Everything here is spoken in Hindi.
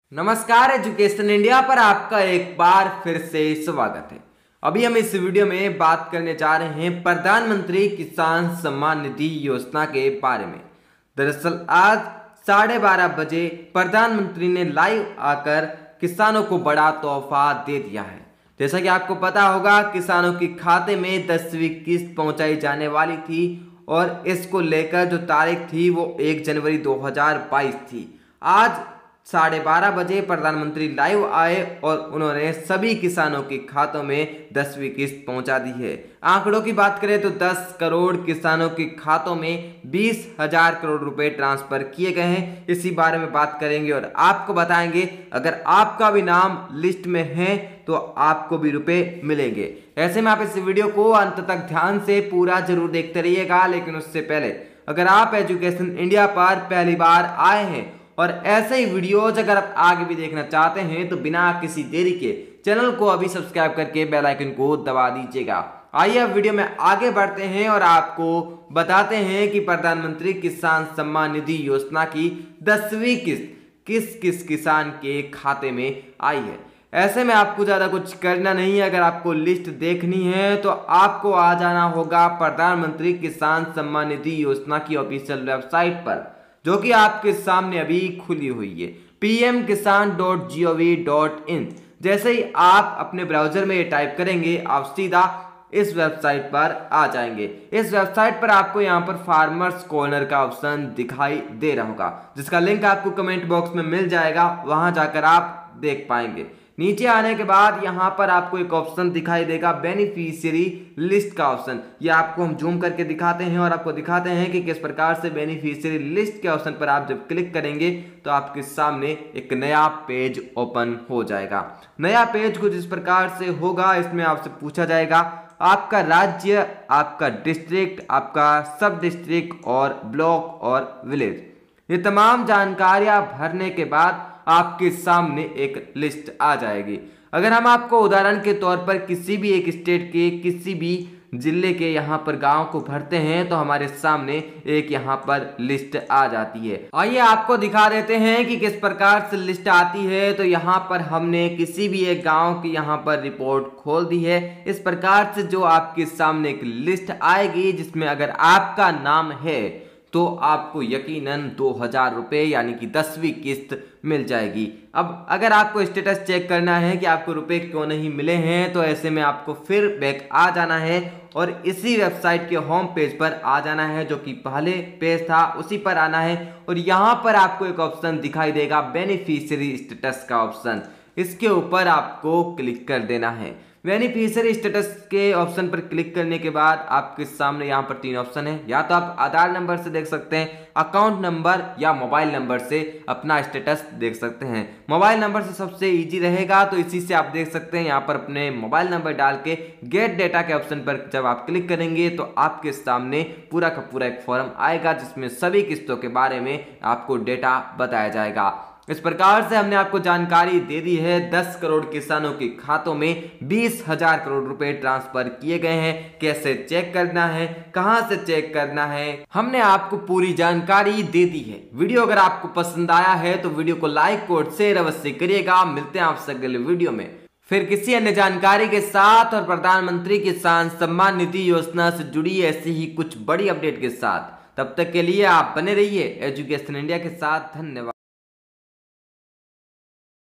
नमस्कार, एजुकेशन इंडिया पर आपका एक बार फिर से स्वागत है। अभी हम इस वीडियो में बात करने जा रहे हैं प्रधानमंत्री किसान सम्मान निधि योजना के बारे में। दरअसल आज 12:30 बजे प्रधानमंत्री ने लाइव आकर किसानों को बड़ा तोहफा दे दिया है। जैसा कि आपको पता होगा, किसानों के खाते में 10वीं किस्त पहुंचाई जाने वाली थी और इसको लेकर जो तारीख थी वो 1 जनवरी 2022 थी। आज 12:30 बजे प्रधानमंत्री लाइव आए और उन्होंने सभी किसानों के खातों में 10वीं किस्त पहुंचा दी है। आंकड़ों की बात करें तो 10 करोड़ किसानों के खातों में 20,000 करोड़ रुपए ट्रांसफर किए गए हैं। इसी बारे में बात करेंगे और आपको बताएंगे अगर आपका भी नाम लिस्ट में है तो आपको भी रुपए मिलेंगे। ऐसे में आप इस वीडियो को अंत तक ध्यान से पूरा जरूर देखते रहिएगा। लेकिन उससे पहले अगर आप एजुकेशन इंडिया पर पहली बार आए हैं और ऐसे ही वीडियोज अगर आप आगे भी देखना चाहते हैं तो बिना किसी देरी के चैनल को अभी सब्सक्राइब करके बेल आइकन को दबा दीजिएगा। आइए अब वीडियो में आगे बढ़ते हैं और आपको बताते हैं कि प्रधानमंत्री किसान सम्मान निधि योजना की 10वीं किस्त किस किस किसान के खाते में आई है। ऐसे में आपको ज़्यादा कुछ करना नहीं है। अगर आपको लिस्ट देखनी है तो आपको आ जाना होगा प्रधानमंत्री किसान सम्मान निधि योजना की ऑफिशियल वेबसाइट पर, जो कि आपके सामने अभी खुली हुई है, pmkisan.gov.in। जैसे ही आप अपने ब्राउजर में ये टाइप करेंगे आप सीधा इस वेबसाइट पर आ जाएंगे। इस वेबसाइट पर आपको यहाँ पर फार्मर्स कॉर्नर का ऑप्शन दिखाई दे रहा होगा, जिसका लिंक आपको कमेंट बॉक्स में मिल जाएगा, वहां जाकर आप देख पाएंगे। नीचे आने के बाद यहाँ पर आपको एक ऑप्शन दिखाई देगा बेनिफिशियरी लिस्ट का ऑप्शन। ये आपको हम जूम करके दिखाते हैं और आपको दिखाते हैं कि किस प्रकार से बेनिफिशियरी लिस्ट के ऑप्शन पर आप जब क्लिक करेंगे तो आपके सामने एक नया पेज ओपन हो जाएगा। नया पेज कुछ इस प्रकार से होगा। इसमें आपसे पूछा जाएगा आपका राज्य, आपका डिस्ट्रिक्ट, आपका सब डिस्ट्रिक्ट और ब्लॉक और विलेज। ये तमाम जानकारियां भरने के बाद आपके सामने एक लिस्ट आ जाएगी। अगर हम आपको उदाहरण के तौर पर किसी भी एक स्टेट के किसी भी जिले के यहाँ पर गांव को भरते हैं तो हमारे सामने एक यहाँ पर लिस्ट आ जाती है। आइए आपको दिखा देते हैं कि किस प्रकार से लिस्ट आती है। तो यहाँ पर हमने किसी भी एक गांव की यहाँ पर रिपोर्ट खोल दी है। इस प्रकार से जो आपके सामने एक लिस्ट आएगी जिसमें अगर आपका नाम है तो आपको यकीनन 2,000 रुपये यानी कि 10वीं किस्त मिल जाएगी। अब अगर आपको स्टेटस चेक करना है कि आपको रुपए क्यों नहीं मिले हैं तो ऐसे में आपको फिर बैक आ जाना है और इसी वेबसाइट के होम पेज पर आ जाना है, जो कि पहले पेज था उसी पर आना है। और यहाँ पर आपको एक ऑप्शन दिखाई देगा बेनिफिशियरी स्टेटस का ऑप्शन, इसके ऊपर आपको क्लिक कर देना है। बेनिफिशियरी स्टेटस के ऑप्शन पर क्लिक करने के बाद आपके सामने यहाँ पर 3 ऑप्शन है। या तो आप आधार नंबर से देख सकते हैं, अकाउंट नंबर या मोबाइल नंबर से अपना स्टेटस देख सकते हैं। मोबाइल नंबर से सबसे इजी रहेगा तो इसी से आप देख सकते हैं। यहाँ पर अपने मोबाइल नंबर डाल के गेट डेटा के ऑप्शन पर जब आप क्लिक करेंगे तो आपके सामने पूरा का पूरा एक फॉर्म आएगा जिसमें सभी किस्तों के बारे में आपको डेटा बताया जाएगा। इस प्रकार से हमने आपको जानकारी दे दी है। 10 करोड़ किसानों के खातों में 20,000 करोड़ रुपए ट्रांसफर किए गए हैं। कैसे चेक करना है, कहां से चेक करना है, हमने आपको पूरी जानकारी दे दी है। वीडियो अगर आपको पसंद आया है तो वीडियो को लाइक और शेयर अवश्य करिएगा। मिलते हैं आपसे अगले वीडियो में फिर किसी अन्य जानकारी के साथ और प्रधानमंत्री किसान सम्मान निधि योजना से जुड़ी ऐसी ही कुछ बड़ी अपडेट के साथ। तब तक के लिए आप बने रहिए एजुकेशन इंडिया के साथ। धन्यवाद।